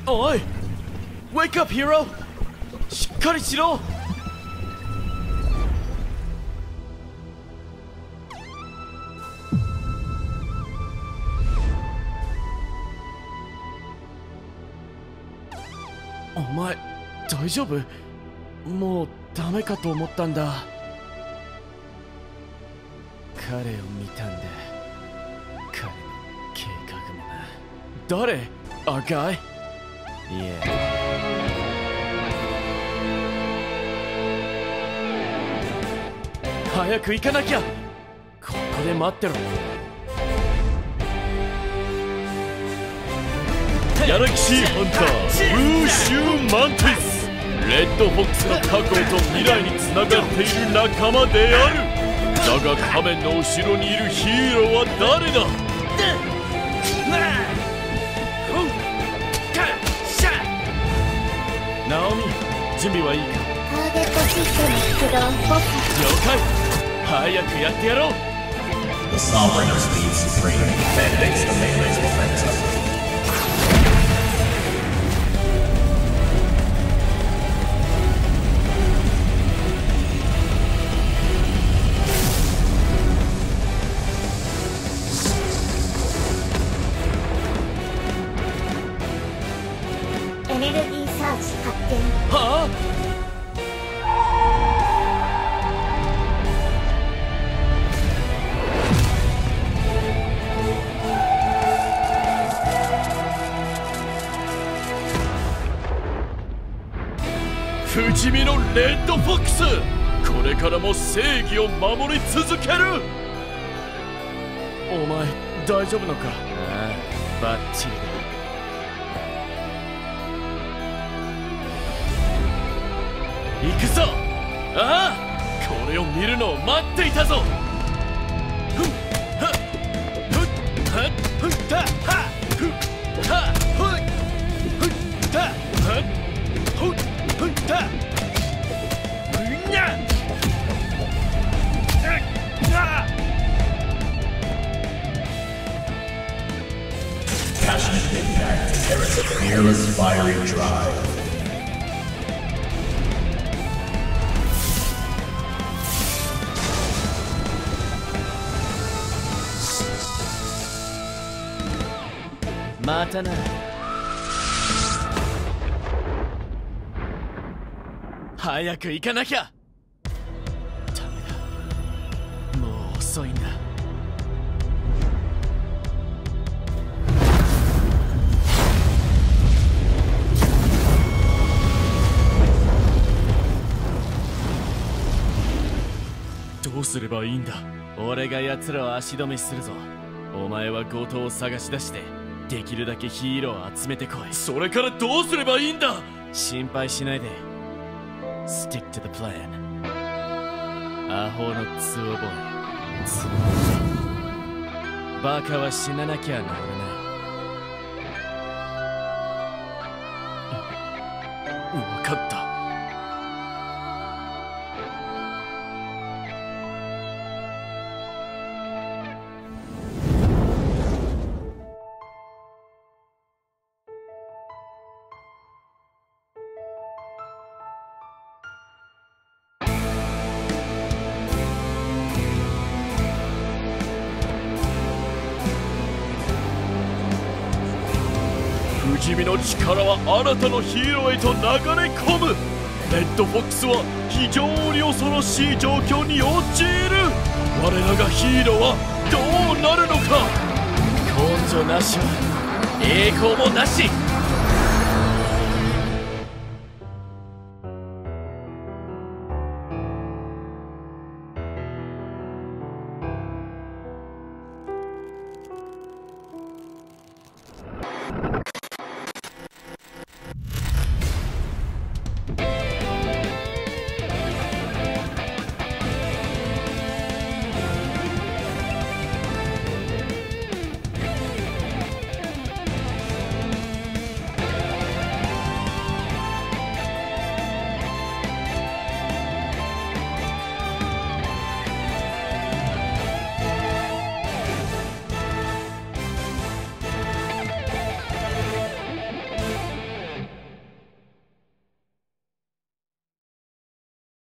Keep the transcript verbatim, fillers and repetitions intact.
おい Wake up, hero! しっかりしろ。お前大丈夫？もうダメかと思ったんだ。彼を見たんだ。彼の計画もな。誰？ Our guy？ いえ、早く行かなきゃ。ここで待ってろ。 ギャラクシーハンターブーシューマンティス、レッドフォックスの過去と未来につながっている仲間である。だが仮面の後ろにいるヒーローは誰だ？ ナオミ、準備はいいか？ ターゲットシステム起動。 了解。早くやってやろう。 The Sovereign of Speed Supreme mandates the melee's momentum. Huh? 不死身のレッドフォックス、これからも正義を守り続ける。 お前大丈夫のか？ああ、バッチリだ。行くぞ。ああ、これを見るのを待っていたぞ。ふんはっふっはっふったはふっはふっふったはふっふったふにゃっあっ Passionate impact carries a fearless fiery drive. Mata na. 早く行かなきゃ。ダメだ。もう遅いんだ。どうすればいいんだ？俺が奴らを足止めするぞ。お前は強盗を探し出してできるだけヒーローを集めてこい。 それからどうすればいいんだ？ 心配しないで。Stick to the plan。アホのツオボーイ。ツオバカは死ななきゃならない。分かった。 不死身の力は新たなヒーローへと流れ込む。レッドフォックスは非常に恐ろしい状況に陥る。我らがヒーローはどうなるのか。 根性なしは栄光もなし。